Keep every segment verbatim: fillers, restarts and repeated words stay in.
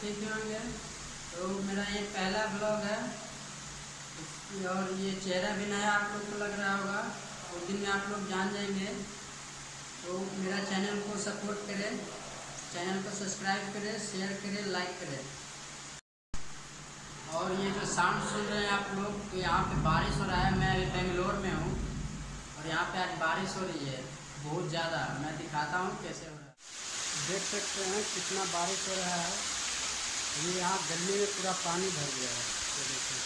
ठीक होंगे। तो मेरा ये पहला ब्लॉग है और ये चेहरा भी नया आप लोग को लग रहा होगा, उस दिन में आप लोग जान जाएंगे। तो मेरा चैनल को सपोर्ट करें, चैनल को सब्सक्राइब करें, शेयर करें, लाइक करें। और ये जो साउंड सुन रहे हैं आप लोग, तो यहाँ पे बारिश हो रहा है। मैं अभी बेंगलोर में हूँ और यहाँ पे आज बारिश हो रही है बहुत ज़्यादा। मैं दिखाता हूँ कैसे हो रहा है। देख सकते हैं कितना बारिश हो रहा है। ये यहाँ गली में पूरा पानी भर गया है। तो देखिए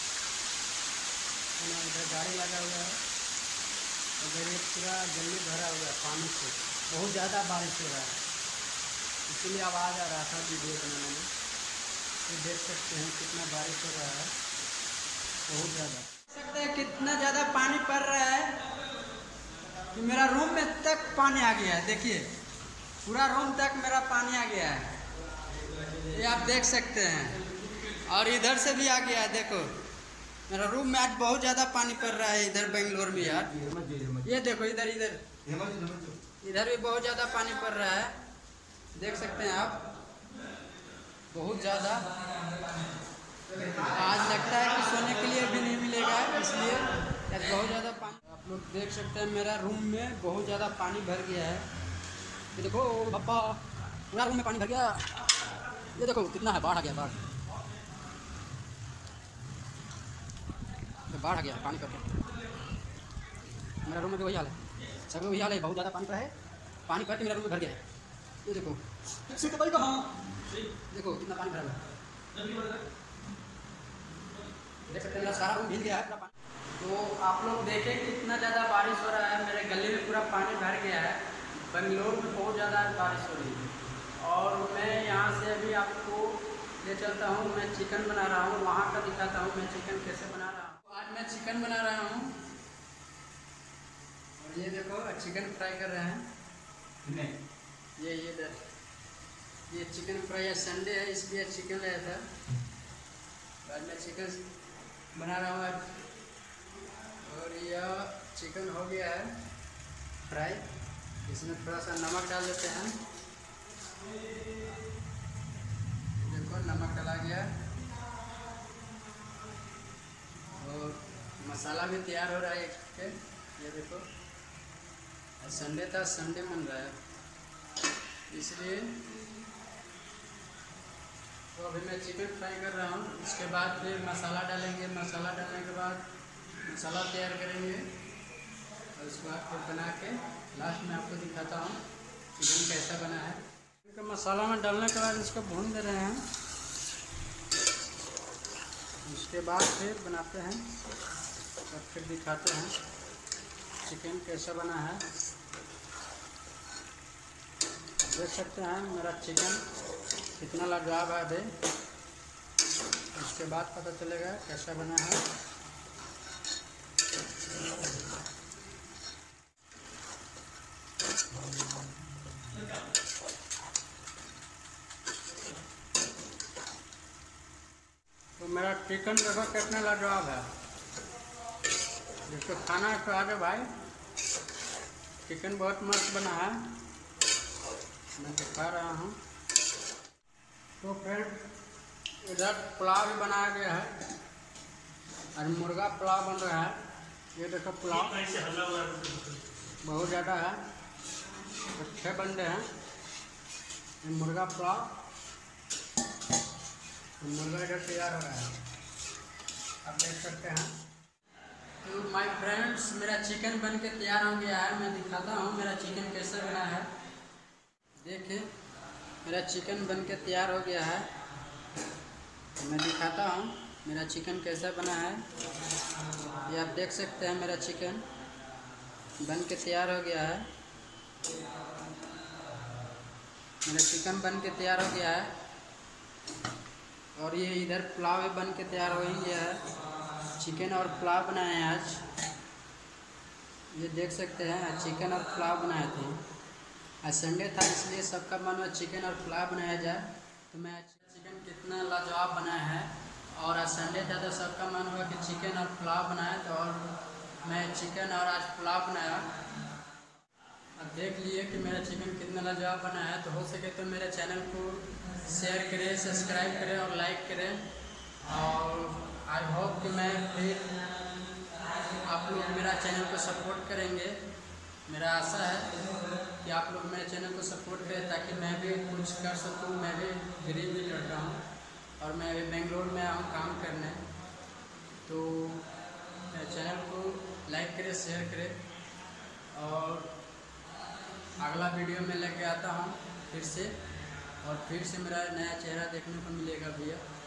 इधर गाड़ी लगा हुआ है, उधर ये पूरा गली भरा हुआ है पानी से। बहुत ज़्यादा बारिश हो रहा है, इसीलिए आवाज़ आ रहा था वीडियो बनाने में। तो देख सकते हैं कितना बारिश हो रहा है, बहुत ज़्यादा। देख सकते हैं कितना ज़्यादा पानी पड़ रहा है कि मेरा रूम में तक पानी आ गया है। देखिए पूरा रूम तक मेरा पानी आ गया है, ये आप देख सकते हैं। और इधर से भी आ गया है। देखो मेरा रूम में आज बहुत ज़्यादा पानी पड़ रहा है इधर बेंगलोर में यार। ये देखो इधर इधर इधर भी बहुत ज़्यादा पानी पड़ रहा है, देख सकते हैं आप, बहुत ज़्यादा। आज लगता है कि सोने के लिए भी नहीं मिलेगा, इसलिए बहुत ज़्यादा पानी। आप लोग देख सकते हैं मेरा रूम में बहुत ज़्यादा पानी भर गया है। ये देखो पापा, पूरा रूम में पानी भर गया। ये देखो कितना है, बाढ़ आ गया, बाढ़ बाढ़ आ गया पानी करके। मेरा रूम में भी वही हाल है, सब में वही हाल है, बहुत ज़्यादा पानी पर है। पानी भर के मेरा रूम में भर गया है। ये देखो देखो कितना पानी भरा है, देख सकते हैं मेरा सारा रूम भीग गया है पूरा पानी। तो आप लोग देखें कितना ज़्यादा बारिश हो रहा है। मेरे गली में पूरा पानी भर गया है। बेंगलोर में बहुत ज़्यादा बारिश हो रही है। और मैं यहाँ से अभी आपको ले चलता हूँ। मैं चिकन बना रहा हूँ, वहाँ का दिखाता हूँ मैं चिकन कैसे बना रहा हूँ। आज मैं चिकन बना रहा हूँ और ये देखो चिकन फ्राई कर रहे हैं। ये ये दर ये चिकन फ्राई है, संडे है इसलिए चिकन लाया था। आज मैं चिकन बना रहा हूँ आज। और यह चिकन हो गया है फ्राई, इसमें थोड़ा सा नमक डाल देते हैं। देखो नमक डाला गया और मसाला भी तैयार हो रहा है इसके। ये देखो संडे था, संडे बन रहा है इसलिए। तो अभी मैं चिकन फ्राई कर रहा हूँ, उसके बाद फिर मसाला डालेंगे। मसाला डालने के बाद मसाला तैयार करेंगे और उसके बाद फिर बना के लास्ट में आपको दिखाता हूँ चिकन कैसा बना है। चिकन मसाला में डालने के बाद इसको भून दे रहे हैं, उसके बाद फिर बनाते हैं और फिर दिखाते हैं चिकन कैसा बना है। देख सकते हैं मेरा चिकन कितना लाजवाब है अभी, उसके बाद पता चलेगा कैसा बना है। तो मेरा चिकन देखो कितना लाजवाब है, जिसको खाना है तो आ जाओ भाई। चिकन बहुत मस्त बना है, मैं दिखा रहा हूँ। तो फ्रेंड इधर पुलाव भी बनाया गया है और मुर्गा पुलाव बन रहा है। ये देखो पुलाव बहुत ज़्यादा है, अच्छे बन रहे हैं। ये मुर्गा पुलाव, मुर्गा इधर तैयार हो रहा है, आप देख सकते हैं। तो माय फ्रेंड्स मेरा चिकन बन के तैयार हो गया है। मैं दिखाता हूँ मेरा चिकन कैसे बना है। देखिए मेरा चिकन बन के तैयार हो गया है, तो मैं दिखाता हूँ मेरा चिकन कैसा बना है। ये आप देख सकते हैं मेरा चिकन बन के तैयार हो गया है। मेरा चिकन बन के तैयार हो गया है और ये इधर पुलाव भी बन के तैयार हो ही गया है। चिकन और पुलाव बनाए हैं आज, ये देख सकते हैं चिकन और पुलाव बनाए थे। आज संडे था इसलिए सबका मन हुआ चिकन और पुलाव बनाया जाए। तो मैं चिकन कितना लाजवाब बनाया है और आज संडे था तो सबका मन हुआ कि चिकन और पुलाव बनाए, तो और मैं चिकन और आज पुलाव बनाया। अब देख लिए कि मेरा चिकन कितना लाजवाब बना है, तो हो सके तो मेरे चैनल को शेयर करें, सब्सक्राइब करें और लाइक करें। और आई होप कि मैं फिर आप लोग मेरा चैनल को सपोर्ट करेंगे। मेरा आशा है कि आप लोग मेरे चैनल को सपोर्ट करें ताकि मैं भी कुछ कर सकूं। मैं भी गरीब ही लड़का हूँ और मैं अभी बेंगलोर में आया हूँ काम करने। तो मेरे चैनल को लाइक करें, शेयर करें और अगला वीडियो में लेके आता हूँ फिर से, और फिर से मेरा नया चेहरा देखने को मिलेगा भैया।